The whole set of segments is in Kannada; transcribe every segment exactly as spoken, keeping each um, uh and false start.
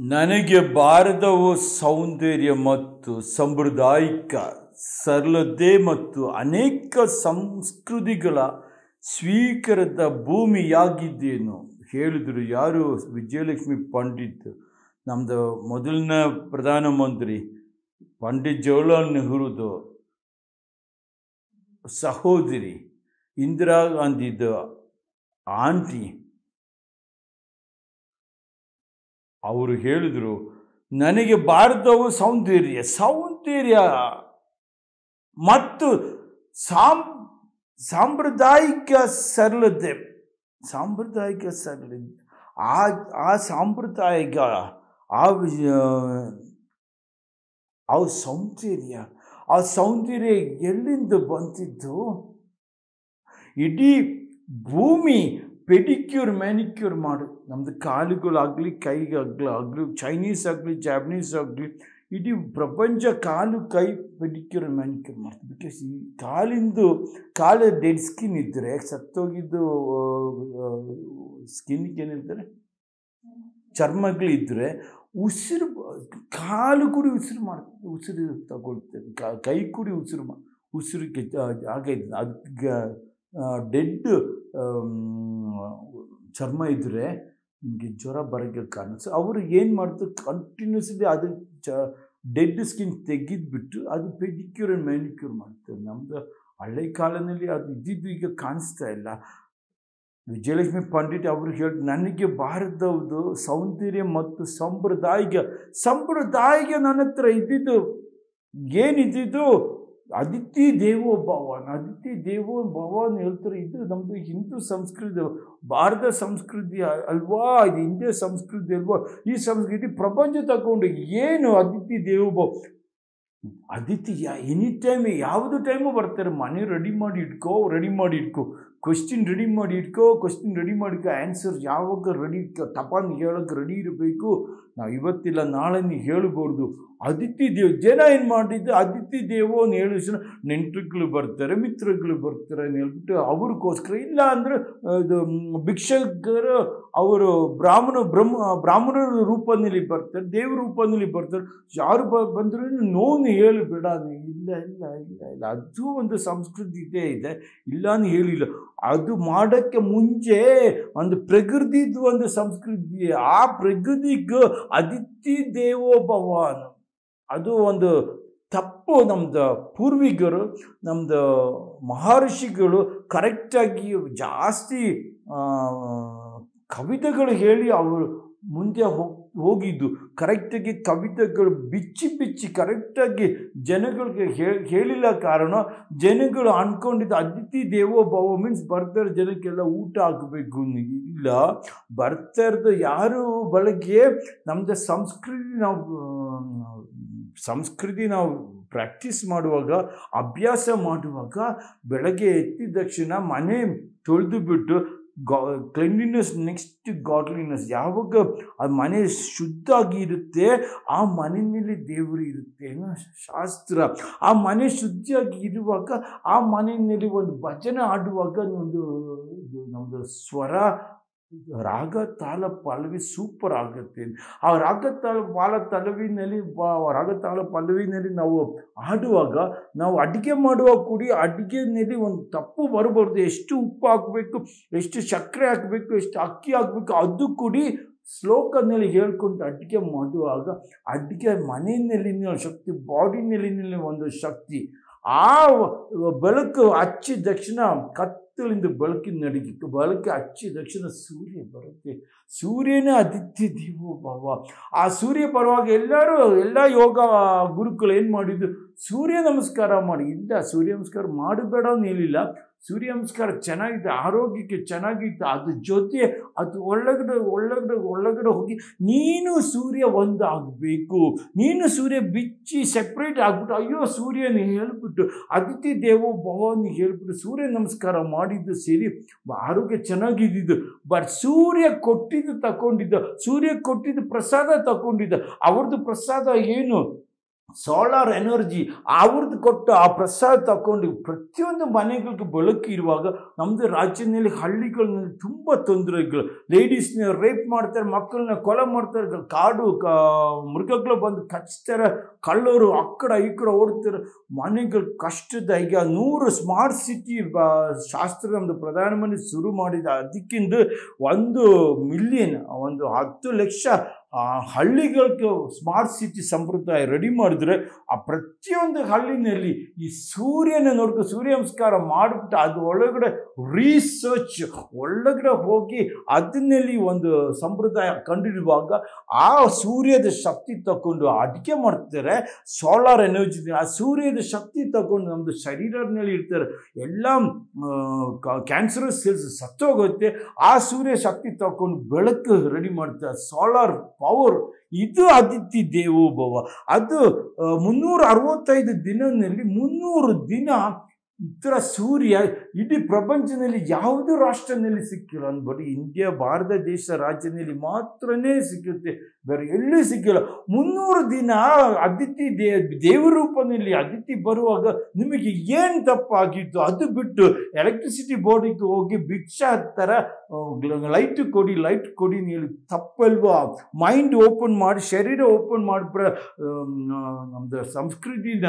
ನನಗೆ ಭಾರತವು ಸೌಂದರ್ಯ ಮತ್ತು ಸಾಂಪ್ರದಾಯಿಕ ಸರಳತೆ ಮತ್ತು ಅನೇಕ ಸಂಸ್ಕೃತಿಗಳ ಸ್ವೀಕಾರದ ಭೂಮಿಯಾಗಿದ್ದೇನು ಹೇಳಿದರು. ಯಾರು? ವಿಜಯಲಕ್ಷ್ಮಿ ಪಂಡಿತ್. ನಮ್ಮದು ಮೊದಲನೇ ಪ್ರಧಾನಮಂತ್ರಿ ಪಂಡಿತ್ ಜವಾಹರ್ಲಾಲ್ ಸಹೋದರಿ ಇಂದಿರಾಗಾಂಧಿದ ಆಂಟಿ. ಅವರು ಹೇಳಿದರು, ನನಗೆ ಭಾರತವು ಸೌಂದರ್ಯ ಸೌಂದರ್ಯ ಮತ್ತು ಸಾಂ ಸಾಂಪ್ರದಾಯಿಕ ಸರಳತೆ ಸಾಂಪ್ರದಾಯಿಕ ಸರಳತೆ ಆ ಆ ಸಾಂಪ್ರದಾಯಿಕ ಆ ಆ ಸೌಂದರ್ಯ ಆ ಸೌಂದರ್ಯ ಎಲ್ಲಿಂದ ಬಂತಿದ್ದು? ಇಡೀ ಭೂಮಿ ಪೆಡಿಕ್ಯೂರ್ ಮ್ಯಾನಿಕ್ಯೂರ್ ಮಾಡು. ನಮ್ಮದು ಕಾಲುಗಳಾಗಲಿ ಕೈಗಾಗಲಿ ಆಗಲಿ ಚೈನೀಸ್ ಆಗಲಿ ಜಾಪನೀಸ್ ಆಗಲಿ ಇಡೀ ಪ್ರಪಂಚ ಕಾಲು ಕೈ ಪೆಡಿಕ್ಯೂರ್ ಮ್ಯಾನಿಕ್ಯೂರ್ ಮಾಡ್ತೀವಿ. ಬಿಕಾಸ್ ಈ ಕಾಲಿಂದು ಕಾಲು ಡೆಡ್ ಸ್ಕಿನ್ ಇದ್ದರೆ ಸತ್ತೋಗಿದ್ದು ಸ್ಕಿನ್ಗೆ ಏನು ಹೇಳ್ತಾರೆ, ಚರ್ಮಗಳಿದ್ದರೆ ಉಸಿರು ಕಾಲು ಕೂಡಿ ಉಸಿರು ಮಾಡ್ತೀವಿ, ಉಸಿರು ತಗೊಳ್ತೇವೆ. ಕೈ ಕೂಡಿ ಉಸಿರು ಮಾ ಉಸಿರಿಗೆ ಆಗೈತೆ. ಅದಕ್ಕೆ ಡೆಡ್ ಚರ್ಮ ಇದ್ದರೆ ನಿಮಗೆ ಜ್ವರ ಬರೋಕ್ಕೆ ಕಾರಣ. ಸೊ ಅವರು ಏನು ಮಾಡ್ತಾರೆ, ಕಂಟಿನ್ಯೂಸ್ಲಿ ಅದು ಚ ಡೆಡ್ ಸ್ಕಿನ್ ತೆಗೆದ್ಬಿಟ್ಟು ಅದು ಪೆಡಿಕ್ಯೂರ್ ಆ್ಯಂಡ್ ಮ್ಯಾನಿಕ್ಯೂರ್ ಮಾಡ್ತಾರೆ. ನಮ್ಮದು ಹಳೆ ಕಾಲದಲ್ಲಿ ಅದು ಇದ್ದಿದ್ದು ಈಗ ಕಾಣಿಸ್ತಾ ಇಲ್ಲ. ವಿಜಯಲಕ್ಷ್ಮಿ ಪಂಡಿತ್ ಅವರು ಹೇಳಿ, ನನಗೆ ಭಾರತದ್ದು ಸೌಂದರ್ಯ ಮತ್ತು ಸಾಂಪ್ರದಾಯಿಕ ಸಾಂಪ್ರದಾಯಿಕ ನನ್ನ ಹತ್ರ ಇದ್ದಿದ್ದು ಏನಿದ್ದಿದ್ದು ಅದಿತಿ ದೇವೋ ಭವನ್ ಅದಿತಿ ದೇವೋ ಭವನ್ ಹೇಳ್ತಾರೆ. ಇದು ನಮ್ಮದು ಹಿಂದೂ ಸಂಸ್ಕೃತಿ, ಭಾರತ ಸಂಸ್ಕೃತಿ ಅಲ್ವಾ, ಇದು ಇಂಡಿಯಾ ಸಂಸ್ಕೃತಿ ಅಲ್ವಾ. ಈ ಸಂಸ್ಕೃತಿ ಪ್ರಪಂಚ ತಗೊಂಡು ಏನು ಅದಿತಿ ದೇವೋ ಭವ ಅದಿತಿ ಎನಿ ಟೈಮ್ ಯಾವುದು ಟೈಮು ಬರ್ತಾರೆ. ಮನೆ ರೆಡಿ ಮಾಡಿ ಇಟ್ಕೋ ರೆಡಿ ಮಾಡಿ ಇಟ್ಕೋ ಕ್ವಶ್ಚಿನ್ ರೆಡಿ ಮಾಡಿ ಇಟ್ಕೋ ಕ್ವಶ್ಚಿನ್ ರೆಡಿ ಮಾಡಿಕೋ ಆನ್ಸರ್ ಯಾವಾಗ ರೆಡಿ ಟಪಾನ್ ಹೇಳೋಕ್ಕೆ ರೆಡಿ ಇರಬೇಕು. ನಾವು ಇವತ್ತಿಲ್ಲ ನಾಳೆ ನೀವು ಹೇಳ್ಬಾರ್ದು. ಅದಿತಿ ದೇವ್ ಜನ ಏನು ಮಾಡಿದ್ದು, ಅದಿತಿ ದೇವೋ ಅಂತ ಹೇಳಿದ ನೆಂಟ್ರುಗಳು ಬರ್ತಾರೆ, ಮಿತ್ರಗಳು ಬರ್ತಾರೆ ಅಂತ ಹೇಳ್ಬಿಟ್ಟು ಅವ್ರಿಗೋಸ್ಕರ. ಇಲ್ಲ ಅಂದರೆ ಇದು ಭಿಕ್ಷಕರು ಅವರು ಬ್ರಾಹ್ಮಣ ಬ್ರಹ್ಮ ಬ್ರಾಹ್ಮಣರ ರೂಪದಲ್ಲಿ ಬರ್ತಾರೆ, ದೇವ್ರ ರೂಪದಲ್ಲಿ ಬರ್ತಾರೆ. ಯಾರು ಬ ಬಂದರೂ ನೋವು ಹೇಳಿಬೇಡ. ಇಲ್ಲ ಇಲ್ಲ ಇಲ್ಲ ಇಲ್ಲ ಅದು ಒಂದು ಸಂಸ್ಕೃತಿ ಇದೇ ಇದೆ, ಇಲ್ಲ ಅಂತ ಹೇಳಿಲ್ಲ. ಅದು ಮಾಡೋಕ್ಕೆ ಮುಂಚೆ ಒಂದು ಪ್ರಕೃತಿದು ಒಂದು ಸಂಸ್ಕೃತಿ, ಆ ಪ್ರಕೃತಿಗೂ ಅದಿತಿ ದೇವೋ ಭವ ಅದು ಒಂದು ತಪ್ಪು. ನಮ್ಮದು ಪೂರ್ವಿಕರು ನಮ್ಮದು ಮಹರ್ಷಿಗಳು ಕರೆಕ್ಟಾಗಿ ಜಾಸ್ತಿ ಕವಿತೆಗಳು ಹೇಳಿ ಅವರು ಮುಂದೆ ಹೋಗಿ ಹೋಗಿದ್ದು ಕರೆಕ್ಟಾಗಿ ಕವಿತೆಗಳು ಬಿಚ್ಚಿ ಬಿಚ್ಚಿ ಕರೆಕ್ಟಾಗಿ ಜನಗಳಿಗೆ ಹೇಳಿಲ್ಲ ಕಾರಣ ಜನಗಳು ಅಂದ್ಕೊಂಡಿದ್ದು ಅದಿತಿ ದೇವೋ ಭವ ಮೀನ್ಸ್ ಬರ್ತಾರೆ ಜನಕ್ಕೆಲ್ಲ ಊಟ ಹಾಕಬೇಕು. ಇಲ್ಲ, ಬರ್ತಾ ಇರೋದು ಯಾರು ಬೆಳಗ್ಗೆ ನಮ್ಮದು ಸಂಸ್ಕೃತಿ ನಾವು ಸಂಸ್ಕೃತಿ ನಾವು ಪ್ರಾಕ್ಟೀಸ್ ಮಾಡುವಾಗ ಅಭ್ಯಾಸ ಮಾಡುವಾಗ ಬೆಳಗ್ಗೆ ಎತ್ತಿದ ತಕ್ಷಣ ಮನೆ ತೊಳೆದು ಬಿಟ್ಟು ಗಾ ಕ್ಲೆನ್ಲಿನೆಸ್ ನೆಕ್ಸ್ಟ್ ಗಾಡ್ಲಿನೆಸ್. ಯಾವಾಗ ಆ ಮನೆ ಶುದ್ಧಾಗಿ ಇರುತ್ತೆ ಆ ಮನೆಯಲ್ಲಿ ದೇವರು ಇರುತ್ತೆ ಅನ್ನೋ ಶಾಸ್ತ್ರ. ಆ ಮನೆ ಶುದ್ಧಿಯಾಗಿ ಇರುವಾಗ ಆ ಮನೆಯಲ್ಲಿ ಒಂದು ಭಜನೆ ಆಡುವಾಗ ಒಂದು ನಮ್ಮದು ಸ್ವರ ರಾಗ ತಾಳ ಪಲ್ಲವಿ ಸೂಪರ್ ಆಗುತ್ತೆ. ಆ ರಾಗ ತಾಳ ಪಾಲ ತಲವಿನಲ್ಲಿ ರಾಗ ತಾಳ ಪಲ್ಲವಿನಲ್ಲಿ ನಾವು ಆಡುವಾಗ ನಾವು ಅಡುಗೆ ಮಾಡುವಾಗ ಕೂಡಿ ಅಡುಗೆನಲ್ಲಿ ಒಂದು ತಪ್ಪು ಬರಬಾರ್ದು. ಎಷ್ಟು ಉಪ್ಪು ಹಾಕಬೇಕು, ಎಷ್ಟು ಸಕ್ಕರೆ ಹಾಕಬೇಕು, ಎಷ್ಟು ಅಕ್ಕಿ ಹಾಕಬೇಕು ಅದು ಕೂಡಿ ಶ್ಲೋಕದಲ್ಲಿ ಹೇಳ್ಕೊಂಡು ಅಡುಗೆ ಮಾಡುವಾಗ ಅಡುಗೆ ಮನೆಯಲ್ಲಿನ ಶಕ್ತಿ, ಬಾಡಿನಲ್ಲಿನ ಒಂದು ಶಕ್ತಿ. ಆ ಬೆಳಕು ಹಚ್ಚಿದ ತಕ್ಷಣ ಕತ್ತಲಿಂದ ಬೆಳಕಿನ ನಡಿಗೆ ಬೆಳಕು ಹಚ್ಚಿದ ತಕ್ಷಣ ಸೂರ್ಯ ಬರುತ್ತೆ. ಸೂರ್ಯನೇ ಅದಿತಿ ದೇವೋ ಭವ. ಆ ಸೂರ್ಯ ಬರುವಾಗ ಎಲ್ಲರೂ ಎಲ್ಲ ಯೋಗ ಗುರುಗಳು ಏನು ಮಾಡಿದ್ದು, ಸೂರ್ಯ ನಮಸ್ಕಾರ ಮಾಡಿ. ಇಲ್ಲ, ಸೂರ್ಯ ನಮಸ್ಕಾರ ಮಾಡಬೇಡ ಅಂತ ಹೇಳಿಲ್ಲ. ಸೂರ್ಯ ನಮಸ್ಕಾರ ಚೆನ್ನಾಗಿದೆ, ಆರೋಗ್ಯಕ್ಕೆ ಚೆನ್ನಾಗಿತ್ತು. ಅದ್ರ ಜೊತೆ ಅದು ಒಳಗಡೆ ಒಳಗಡೆ ಒಳಗಡೆ ಹೋಗಿ ನೀನು ಸೂರ್ಯ ಒಂದು ಆಗಬೇಕು. ನೀನು ಸೂರ್ಯ ಬಿಚ್ಚಿ ಸೆಪ್ರೇಟ್ ಆಗಿಬಿಟ್ಟು ಅಯ್ಯೋ ಸೂರ್ಯನ ಹೇಳ್ಬಿಟ್ಟು ಅದಿತಿ ದೇವೋ ಭವನ್ ಹೇಳ್ಬಿಟ್ಟು ಸೂರ್ಯ ನಮಸ್ಕಾರ ಮಾಡಿದ್ದು ಸೇರಿ ಆರೋಗ್ಯ ಚೆನ್ನಾಗಿದ್ದು. ಬಟ್ ಸೂರ್ಯ ಕೊಟ್ಟಿದ್ದು ತಗೊಂಡಿದ್ದ, ಸೂರ್ಯ ಕೊಟ್ಟಿದ್ದು ಪ್ರಸಾದ ತಗೊಂಡಿದ್ದ. ಅವ್ರದ್ದು ಪ್ರಸಾದ ಏನು? ಸೋಲಾರ್ ಎನರ್ಜಿ ಅವ್ರದ್ದು ಕೊಟ್ಟು ಆ ಪ್ರಸಾದ ತಗೊಂಡು ಪ್ರತಿಯೊಂದು ಮನೆಗಳಿಗೆ ಬೆಳಕು ಇರುವಾಗ ನಮ್ಮದು ರಾಜ್ಯದಲ್ಲಿ ಹಳ್ಳಿಗಳಲ್ಲಿ ತುಂಬ ತೊಂದರೆಗಳು. ಲೇಡೀಸ್ನ ರೇಪ್ ಮಾಡ್ತಾರೆ, ಮಕ್ಕಳನ್ನ ಕೊಲೆ ಮಾಡ್ತಾರೆ, ಕಾಡು ಕ ಮೃಗಗಳು ಬಂದು ಕಚ್ತಾರೆ, ಕಳ್ಳರು ಆ ಕಡೆ ಈ ಕಡೆ ಓಡ್ತಾರೆ, ಮನೆಗಳು ಕಷ್ಟದ. ಈಗ ನೂರು ಸ್ಮಾರ್ಟ್ ಸಿಟಿ ಶಾಸ್ತ್ರ ನಮ್ಮದು ಪ್ರಧಾನಮಂತ್ರಿ ಶುರು ಮಾಡಿದ, ಅದಕ್ಕಿಂತ ಒಂದು ಮಿಲಿಯನ್ ಒಂದು ಹತ್ತು ಲಕ್ಷ ಹಳ್ಳಿಗಳಿಗೆ ಸ್ಮಾರ್ಟ್ ಸಿಟಿ ಸಂಪ್ರದಾಯ ರೆಡಿ ಮಾಡಿದ್ರೆ ಆ ಪ್ರತಿಯೊಂದು ಹಳ್ಳಿನಲ್ಲಿ ಈ ಸೂರ್ಯನ ನೋಡ್ಕೊ ಸೂರ್ಯ ನಮಸ್ಕಾರ ಮಾಡಿಬಿಟ್ಟು ಅದು ಒಳಗಡೆ ರಿಸರ್ಚ್ ಒಳಗಡೆ ಹೋಗಿ ಅದನ್ನಲ್ಲಿ ಒಂದು ಸಂಪ್ರದಾಯ ಕಂಡುಹಿಡುವಾಗ ಆ ಸೂರ್ಯದ ಶಕ್ತಿ ತಗೊಂಡು ಅಡಿಕೆ ಮಾಡ್ತಾರೆ. ಸೋಲಾರ್ ಎನರ್ಜಿ ಆ ಸೂರ್ಯದ ಶಕ್ತಿ ತಗೊಂಡು ನಮ್ಮದು ಶರೀರದಲ್ಲಿ ಇರ್ತಾರೆ, ಎಲ್ಲ ಕ್ಯಾನ್ಸರಸ್ ಸೆಲ್ಸ್ ಸತ್ತೋಗುತ್ತೆ. ಆ ಸೂರ್ಯ ಶಕ್ತಿ ತಗೊಂಡು ಬೆಳಕು ರೆಡಿ ಮಾಡ್ತಾರೆ, ಸೋಲಾರ್ ಪವರ್. ಇದು ಅತಿಥಿ ದೇವೋ ಭವ. ಅದು ಮುನ್ನೂರ ಅರವತ್ತೈದು ದಿನದಲ್ಲಿ ಮುನ್ನೂರು ದಿನ ಈ ಥರ ಸೂರ್ಯ ಇಡೀ ಪ್ರಪಂಚದಲ್ಲಿ ಯಾವುದೂ ರಾಷ್ಟ್ರದಲ್ಲಿ ಸಿಕ್ಕಿಲ್ಲ. ಬರೀ ಇಂಡಿಯಾ ಭಾರತ ದೇಶ ರಾಜ್ಯದಲ್ಲಿ ಮಾತ್ರನೇ ಸಿಕ್ಕುತ್ತೆ, ಬೇರೆ ಎಲ್ಲೂ ಸಿಕ್ಕಿಲ್ಲ. ಮುನ್ನೂರು ದಿನ ಅತಿಥಿ ದೇ ದೇವ ರೂಪದಲ್ಲಿ ಅತಿಥಿ ಬರುವಾಗ ನಿಮಗೆ ಏನು ತಪ್ಪಾಗಿತ್ತು? ಅದು ಬಿಟ್ಟು ಎಲೆಕ್ಟ್ರಿಸಿಟಿ ಬೋರ್ಡಿಗೆ ಹೋಗಿ ಭಿಕ್ಷಾ ಥರ ಲೈಟ್ ಕೊಡಿ ಲೈಟ್ ಕೊಡಿ ಹೇಳಿ ತಪ್ಪಲ್ವಾ? ಮೈಂಡ್ ಓಪನ್ ಮಾಡಿ, ಶರೀರ ಓಪನ್ ಮಾಡಿಬಿಟ್ರೆ ನಮ್ಮದು ಸಂಸ್ಕೃತಿನ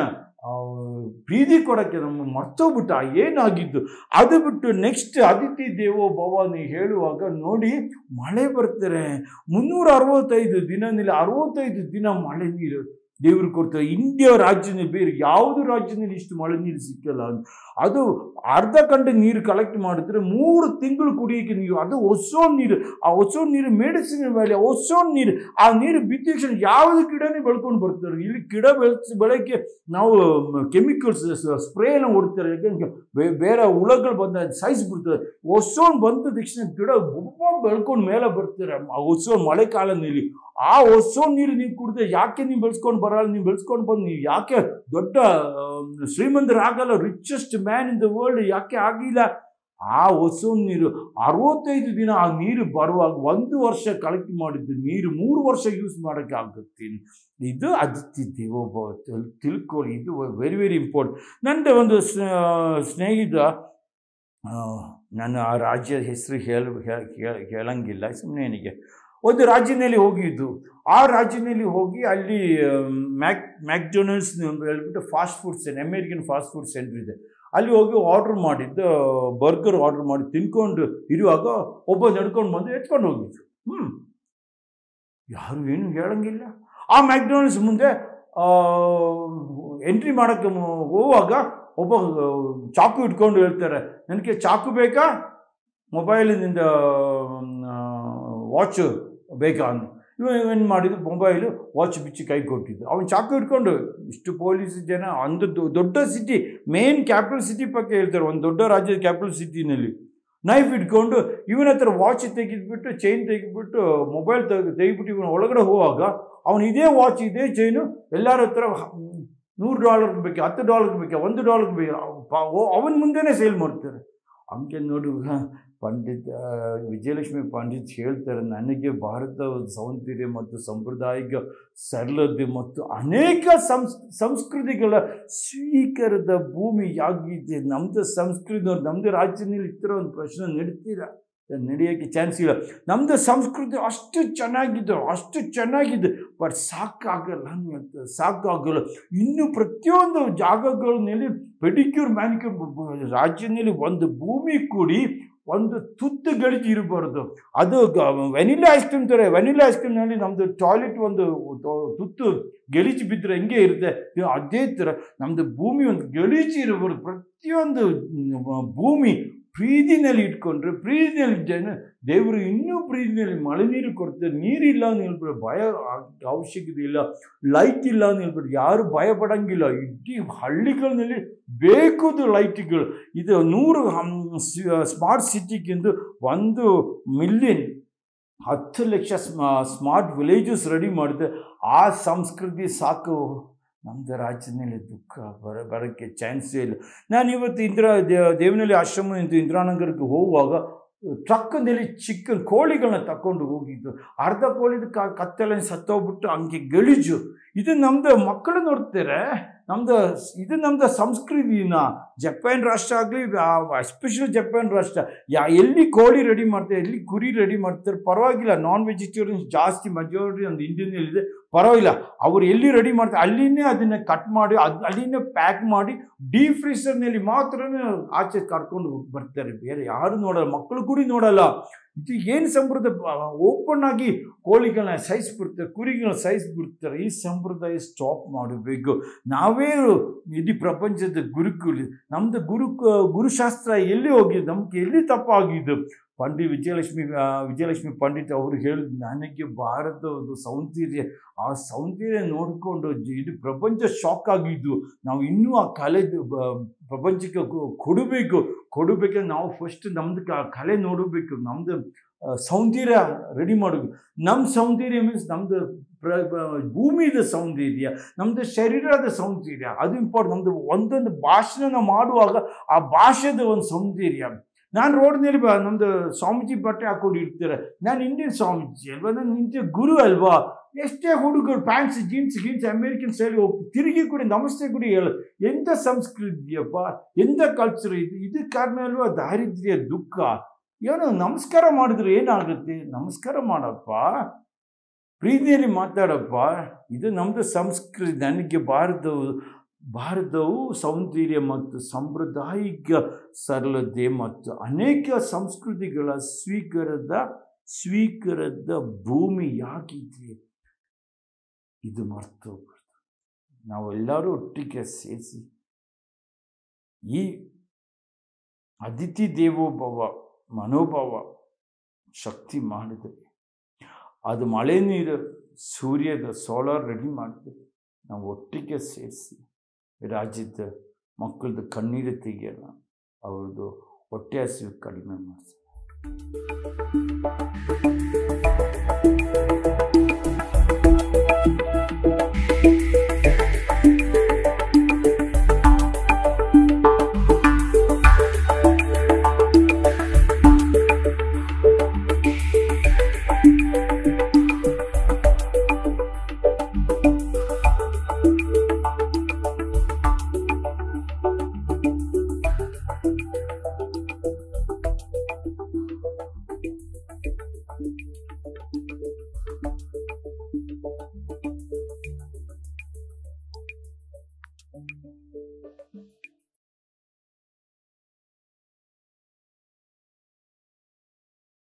ಪ್ರೀತಿ ಕೊಡೋಕ್ಕೆ ನಮ್ಮ ಮರ್ತೋಗ್ಬಿಟ್ಟು ಏನಾಗಿದ್ದು. ಅದು ಬಿಟ್ಟು ನೆಕ್ಸ್ಟ್ ಅತಿಥಿ ದೇವೋ ಭವ ನೀವು ಹೇಳುವಾಗ ನೋಡಿ, ಮಳೆ ಬರ್ತಾರೆ. ಮುನ್ನೂರ ಅರವತ್ತೈದು ದಿನದಲ್ಲಿ ಅರವತ್ತೈದು ದಿನ ಮಳೆ ನೀರು ದೇವರು ಕೊಡ್ತಾರೆ. ಇಂಡಿಯಾ ರಾಜ್ಯದಲ್ಲಿ ಬೇರೆ ಯಾವುದು ರಾಜ್ಯದಲ್ಲಿ ಇಷ್ಟು ಮಳೆ ನೀರು ಸಿಕ್ಕಲ್ಲ. ಅದು ಅರ್ಧ ಗಂಟೆ ನೀರು ಕಲೆಕ್ಟ್ ಮಾಡಿದ್ರೆ ಮೂರು ತಿಂಗಳು ಕುಡಿಯೋಕ್ಕೆ ನೀರು, ಅದು ಓಝೋನ್ ನೀರು. ಆ ಓಝೋನ್ ನೀರು ಮೆಡಿಸಿನ್ ವ್ಯಾಲಿ, ಓಝೋನ್ ನೀರು. ಆ ನೀರು ಬಿದ್ದ ತಕ್ಷಣ ಯಾವುದು ಗಿಡನೇ ಬೆಳ್ಕೊಂಡು ಬರ್ತಾರೆ. ಇಲ್ಲಿ ಗಿಡ ಬೆಳೆಸಿ ಬೆಳಗ್ಗೆ ನಾವು ಕೆಮಿಕಲ್ಸ್ ಸ್ಪ್ರೇ ಎಲ್ಲ ಹೊಡ್ತಾರೆ, ಯಾಕಂದ್ರೆ ಬೇರೆ ಹುಳಗಳು ಬಂದ ಸಾಯಿಸ್ಬಿಡ್ತಾರೆ. ಓಝೋನ್ ಬಂದ ತಕ್ಷಣ ಗಿಡ ಒಬ್ಬ ಬೆಳ್ಕೊಂಡು ಮೇಲೆ ಬರ್ತಾರೆ. ಆ ಓಝೋನ್ ಮಳೆಕಾಲದಲ್ಲಿ ಆ ಓಝೋನ್ ನೀರು ನೀವು ಕುಡಿದ್ರೆ ಯಾಕೆ ನೀವು ಬೆಳೆಸ್ಕೊಂಡು ಬರಲ್ಲ? ನೀವು ಬೆಳೆಸ್ಕೊಂಡು ಬಂದು ನೀವು ಯಾಕೆ ದೊಡ್ಡ ಶ್ರೀಮಂತರಾಗಲ್ಲ? Richest man in the world ಯಾಕೆ ಆಗಿಲ್ಲ? ಆ ಓಝೋನ್ ನೀರು ಅರವತ್ತೈದು ದಿನ ಆ ನೀರು ಬರುವಾಗ ಒಂದು ವರ್ಷ ಕಲೆಕ್ಟ್ ಮಾಡಿದ್ದು ನೀರು ಮೂರು ವರ್ಷ ಯೂಸ್ ಮಾಡೋಕ್ಕೆ ಆಗುತ್ತೆ. ಇದು ಅತಿಥಿ ದೇವೋ ಭವ ತಿಳ್ಕೊಳ್ಳಿ. ಇದು ವೆರಿ ವೆರಿ ಇಂಪಾರ್ಟೆಂಟ್. ನನ್ನ ಒಂದು ಸ್ನೇಹಿತ, ನಾನು ಆ ರಾಜ್ಯ ಹೆಸರು ಹೇಳ ಹೇಳಂಗಿಲ್ಲ ಸುಮ್ಮನೆ, ನನಗೆ ಒಂದು ರಾಜ್ಯದಲ್ಲಿ ಹೋಗಿದ್ದು. ಆ ರಾಜ್ಯದಲ್ಲಿ ಹೋಗಿ ಅಲ್ಲಿ ಮ್ಯಾಕ್ ಮ್ಯಾಕ್ಡೊನಾಲ್ಡ್ಸ್ ಹೇಳ್ಬಿಟ್ಟು fast food centre, American fast food centre ಇದೆ. ಅಲ್ಲಿ ಹೋಗಿ ಆರ್ಡ್ರ್ ಮಾಡಿದ್ದು ಬರ್ಗರ್ ಆರ್ಡ್ರ್ ಮಾಡಿ ತಿನ್ಕೊಂಡು ಇರುವಾಗ ಒಬ್ಬ ನಡ್ಕೊಂಡು ಬಂದು ಎತ್ಕೊಂಡು ಹೋಗಿದ್ದು. ಹ್ಞೂ ಯಾರು ಏನು ಹೇಳಂಗಿಲ್ಲ. ಆ ಮ್ಯಾಕ್ಡೊನಾಲ್ಡ್ಸ್ ಮುಂದೆ ಎಂಟ್ರಿ ಮಾಡೋಕ್ಕೆ ಹೋಗುವಾಗ ಒಬ್ಬ ಚಾಕು ಇಟ್ಕೊಂಡು ಹೇಳ್ತಾರೆ, ನನಗೆ ಚಾಕು ಬೇಕಾ, ಮೊಬೈಲಿನಿಂದ ವಾಚು ಬೇಕಾ ಅಂತ. ಇವ ಏನು ಮಾಡಿದ್ದು, ಮೊಬೈಲು ವಾಚ್ ಬಿಚ್ಚಿ ಕೈ ಕೊಟ್ಟಿದ್ದು. ಅವನು ಚಾಕು ಇಟ್ಕೊಂಡು ಇಷ್ಟು ಪೊಲೀಸ್ ಜನ, ಒಂದು ದೊಡ್ಡ ಸಿಟಿ, ಮೇನ್ ಕ್ಯಾಪಿಟಲ್ ಸಿಟಿ ಪಕ್ಕ ಹೇಳ್ತಾರೆ, ಒಂದು ದೊಡ್ಡ ರಾಜ್ಯದ ಕ್ಯಾಪಿಟಲ್ ಸಿಟಿನಲ್ಲಿ ನೈಫ್ ಇಟ್ಕೊಂಡು ಇವನ ಹತ್ರ ವಾಚ್ ತೆಗೆದ್ಬಿಟ್ಟು ಚೈನ್ ತೆಗೆದ್ಬಿಟ್ಟು ಮೊಬೈಲ್ ತೆಗೆ ತೆಗೆದ್ಬಿಟ್ಟು ಇವನು ಒಳಗಡೆ ಹೋಗುವಾಗ ಅವನು ಇದೇ ವಾಚ್ ಇದೇ ಚೈನು ಎಲ್ಲರ ಹತ್ರ ನೂರು ಡಾಲರ್ಗೆ ಬೇಕಾ, ಹತ್ತು ಡಾಲರ್ಗೆ ಬೇಕಾ, ಒಂದು ಡಾಲರ್ಗೆ ಬೇಕಾ, ಅವನ ಮುಂದೆನೇ ಸೇಲ್ ಮಾಡ್ತಾರೆ. ಹಂಗೆ ನೋಡಿ ಪಂಡಿತ್ ವಿಜಯಲಕ್ಷ್ಮಿ ಪಂಡಿತ್ ಹೇಳ್ತಾರೆ, ನನಗೆ ಭಾರತದ ಸೌಂದರ್ಯ ಮತ್ತು ಸಾಂಪ್ರದಾಯಿಕ ಸರಳತೆ ಮತ್ತು ಅನೇಕ ಸಂಸ್ ಸಂಸ್ಕೃತಿಗಳ ಸ್ವೀಕಾರದ ಭೂಮಿ ಯಾಗಿದೆ ನಮ್ಮದು ಸಂಸ್ಕೃತಿ. ನಮ್ಮದು ರಾಜ್ಯದಲ್ಲಿ ಈ ಥರ ಒಂದು ಪ್ರಶ್ನೆ ನಡೀತೀರ ನಡೆಯೋಕ್ಕೆ ಚಾನ್ಸ್ ಇಲ್ಲ. ನಮ್ಮದು ಸಂಸ್ಕೃತಿ ಅಷ್ಟು ಚೆನ್ನಾಗಿದ್ದು ಅಷ್ಟು ಚೆನ್ನಾಗಿದೆ, ಬಟ್ ಸಾಕಾಗಲ್ಲ ಅಂತ ಸಾಕಾಗಲ್ಲ. ಇನ್ನು ಪ್ರತಿಯೊಂದು ಜಾಗಗಳಲ್ಲಿ ಪೆಡಿಕ್ಯೂರ್ ಮ್ಯಾನಿಕ್ಯೂರ್ ರಾಜ್ಯದಲ್ಲಿ ಒಂದು ಭೂಮಿ ಕೂಡಿ ಒಂದು ತುತ್ತು ಗಡಿಜಿ ಇರಬಾರ್ದು. ಅದು ವೆನಿಲಾ ಐಸ್ ಕ್ರೀಮ್ ಥರ, ವೆನಿಲಾ ಐಸ್ ಕ್ರೀಮ್ನಲ್ಲಿ ನಮ್ಮದು ಟಾಯ್ಲೆಟ್ ಒಂದು ತುತ್ತು ಗಲೀಜು ಬಿದ್ದರೆ ಹೆಂಗೆ ಇರುತ್ತೆ, ಅದೇ ಥರ ನಮ್ಮದು ಭೂಮಿ ಒಂದು ಗಲೀಜು ಇರಬಾರ್ದು. ಪ್ರತಿಯೊಂದು ಭೂಮಿ ಪ್ರೀತಿನಲ್ಲಿ ಇಟ್ಕೊಂಡ್ರೆ, ಪ್ರೀತಿನಲ್ಲಿ ಜನ ದೇವರು ಇನ್ನೂ ಪ್ರೀತಿನಲ್ಲಿ ಮಳೆ ನೀರು ಕೊಡ್ತಾರೆ. ನೀರಿಲ್ಲ ಅಂತ ಹೇಳ್ಬಿಟ್ಟು ಭಯ ಅವಶ್ಯಕತೆ ಇಲ್ಲ, ಲೈಟ್ ಇಲ್ಲ ಅಂತ ಹೇಳ್ಬಿಟ್ಟು ಯಾರು ಭಯ ಪಡೋಂಗಿಲ್ಲ. ಇಡೀ ಹಳ್ಳಿಗಳಲ್ಲಿ ಬೇಕದು ಲೈಟ್ಗಳು. ಇದು ನೂರು ಸ್ಮಾರ್ಟ್ ಸಿಟಿಗಿಂದು ಒಂದು ಮಿಲಿಯನ್ ಹತ್ತು ಲಕ್ಷ ಸ್ಮಾರ್ಟ್ ವಿಲೇಜಸ್ ರೆಡಿ ಮಾಡಿದೆ. ಆ ಸಂಸ್ಕೃತಿ ಸಾಕು ನಮ್ಮದು ರಾಜ್ಯದಲ್ಲಿ ದುಃಖ ಬರ ಬರೋಕ್ಕೆ ಚಾನ್ಸೇ ಇಲ್ಲ. ನಾನು ಇವತ್ತು ಇಂದಿರಾ ದೇವನಹಳ್ಳಿ ಆಶ್ರಮ ಇಂದು ಇಂದಿರಾನಗರಕ್ಕೆ ಹೋಗುವಾಗ ಟ್ರಕ್ನಲ್ಲಿ ಚಿಕ್ಕ ಕೋಳಿಗಳನ್ನ ತಗೊಂಡು ಹೋಗಿದ್ದು, ಅರ್ಧ ಕೋಳಿದ ಕತ್ತೆಲ್ಲ ಸತ್ತೋಗ್ಬಿಟ್ಟು ಹಂಗೆ ಗಲೀಜು. ಇದು ನಮ್ಮದು ಮಕ್ಕಳು ನೋಡ್ತಾರೆ, ನಮ್ಮದು ಇದು ನಮ್ಮದು ಸಂಸ್ಕೃತಿನ. ಜಪಾನ್ ರಾಷ್ಟ್ರ ಆಗಲಿ, ಎಸ್ಪೆಷಲಿ ಜಪಾನ್ ರಾಷ್ಟ್ರ, ಯಾ ಎಲ್ಲಿ ಕೋಳಿ ರೆಡಿ ಮಾಡ್ತಾರೆ, ಎಲ್ಲಿ ಕುರಿ ರೆಡಿ ಮಾಡ್ತಾರೆ ಪರವಾಗಿಲ್ಲ. ನಾನ್ ವೆಜಿಟೇರಿಯನ್ಸ್ ಜಾಸ್ತಿ ಮೆಜಾರಿಟಿ ಒಂದು ಇಂಡಿಯನ್ನಲ್ಲಿದೆ, ಪರವಾಗಿಲ್ಲ. ಅವ್ರು ಎಲ್ಲಿ ರೆಡಿ ಮಾಡ್ತಾರೆ ಅಲ್ಲಿನೇ ಅದನ್ನು ಕಟ್ ಮಾಡಿ ಅದು ಅಲ್ಲಿನೇ ಪ್ಯಾಕ್ ಮಾಡಿ ಡೀಪ್ ಫ್ರೀಸರ್ನಲ್ಲಿ ಮಾತ್ರ ಆಚೆ ಕರ್ಕೊಂಡು ಬರ್ತಾರೆ. ಬೇರೆ ಯಾರು ನೋಡಲ್ಲ, ಮಕ್ಕಳು ಕೂಡ ನೋಡಲ್ಲ. ಇದು ಏನು ಸಂಪ್ರದಾಯ? ಓಪನ್ ಆಗಿ ಕೋಳಿಗಳನ್ನ ಸಾಯಿಸ್ಬಿಡ್ತಾರೆ, ಕುರಿಗಳನ್ನ ಸಾಯಿಸ್ಬಿಡ್ತಾರೆ. ಈ ಸಂಪ್ರದಾಯ ಸ್ಟಾಪ್ ಮಾಡಬೇಕು. ನಾವೇ ಇಡೀ ಪ್ರಪಂಚದ ಗುರುಕುಲಿ, ನಮ್ಮದು ಗುರು ಗುರುಶಾಸ್ತ್ರ ಎಲ್ಲಿ ಹೋಗಿದೆ, ನಮ್ಗೆ ಎಲ್ಲಿ ತಪ್ಪಾಗಿದ್ದು? ಪಂಡಿತ್ ವಿಜಯಲಕ್ಷ್ಮಿ ವಿಜಯಲಕ್ಷ್ಮಿ ಪಂಡಿತ್ ಅವರು ಹೇಳಿದ್ರು, ನನಗೆ ಭಾರತದ ಸೌಂದರ್ಯ, ಆ ಸೌಂದರ್ಯ ನೋಡಿಕೊಂಡು ಇಡೀ ಪ್ರಪಂಚ ಶಾಕ್ ಆಗಿದ್ದು. ನಾವು ಇನ್ನೂ ಆ ಕಲೆ ಪ್ರಪಂಚಕ್ಕೆ ಕೊಡಬೇಕು ಕೊಡಬೇಕಂದ್ರೆ ನಾವು ಫಸ್ಟ್ ನಮ್ಮದು ಕಲೆ ನೋಡಬೇಕು, ನಮ್ಮದು ಸೌಂದರ್ಯ ರೆಡಿ ಮಾಡಬೇಕು. ನಮ್ಮ ಸೌಂದರ್ಯ ಮೀನ್ಸ್ ನಮ್ಮದು ಪ್ರ ಭೂಮಿದ ಸೌಂದರ್ಯ, ನಮ್ಮದು ಶರೀರದ ಸೌಂದರ್ಯ, ಅದು ಇಂಪಾರ್ಟೆಂಟ್. ನಮ್ಮದು ಒಂದೊಂದು ಭಾಷಣ ಮಾಡುವಾಗ ಆ ಭಾಷೆದ ಒಂದು ಸೌಂದರ್ಯ. ನಾನು ರೋಡ್ನಲ್ಲಿ ಬ ನಮ್ಮದು ಸ್ವಾಮೀಜಿ ಬಟ್ಟೆ ಹಾಕ್ಕೊಂಡು ಇರ್ತಾರೆ, ನಾನು ಇಂಡಿಯನ್ ಸ್ವಾಮೀಜಿ ಅಲ್ವಾ, ನಾನು ಇಂಡಿಯನ್ ಗುರು ಅಲ್ವಾ. ಎಷ್ಟೇ ಹುಡುಗರು ಪ್ಯಾಂಟ್ಸ್ ಜೀನ್ಸ್ ಗೀನ್ಸ್ ಅಮೇರಿಕನ್ ಸ್ಟೈಲ್ ಹೋಗಿ ತಿರುಗಿ ಕೂಡ ನಮಸ್ತೆ ಕೂಡ ಹೇಳ. ಎಂಥ ಸಂಸ್ಕೃತಿಯಪ್ಪ, ಎಂಥ ಕಲ್ಚರ್ ಇದು. ಇದು ಕಾರಣ ಅಲ್ವಾ ದಾರಿದ್ರ್ಯ, ದುಃಖ. ಏನೋ ನಮಸ್ಕಾರ ಮಾಡಿದ್ರೆ ಏನಾಗುತ್ತೆ? ನಮಸ್ಕಾರ ಮಾಡಪ್ಪ, ಪ್ರೀತಿಯಲ್ಲಿ ಮಾತಾಡಪ್ಪ. ಇದು ನಮ್ಮದು ಸಂಸ್ಕೃತಿ. ನನಗೆ ಭಾರತವು ಭಾರತವು ಸೌಂದರ್ಯ ಮತ್ತು ಸಾಂಪ್ರದಾಯಿಕ ಸರಳತೆ ಮತ್ತು ಅನೇಕ ಸಂಸ್ಕೃತಿಗಳ ಸ್ವೀಕಾರದ ಸ್ವೀಕಾರದ ಭೂಮಿಯಾಗಿದೆ. ಇದು ಮರ್ತೋಗ್ಬಿಡ್ತು. ನಾವೆಲ್ಲರೂ ಒಟ್ಟಿಗೆ ಸೇರಿಸಿ ಈ ಅತಿಥಿ ದೇವೋಭವ ಮನೋಭಾವ ಶಕ್ತಿ ಮಾಡಿದರೆ, ಅದು ಮಳೆ ನೀರು ಸೂರ್ಯದ ಸೋಲಾರ್ ರೆಡಿ ಮಾಡಿದರೆ, ನಾವು ಒಟ್ಟಿಗೆ ಸೇರಿಸಿ ರಾಜ್ಯದ ಮಕ್ಕಳದ್ದು ಕಣ್ಣೀರು ತೆಗೆಯೋಣ, ಅವ್ರದ್ದು ಹೊಟ್ಟೆ ಹಸಿವು ಕಡಿಮೆ ಮಾಡಿಸಿ.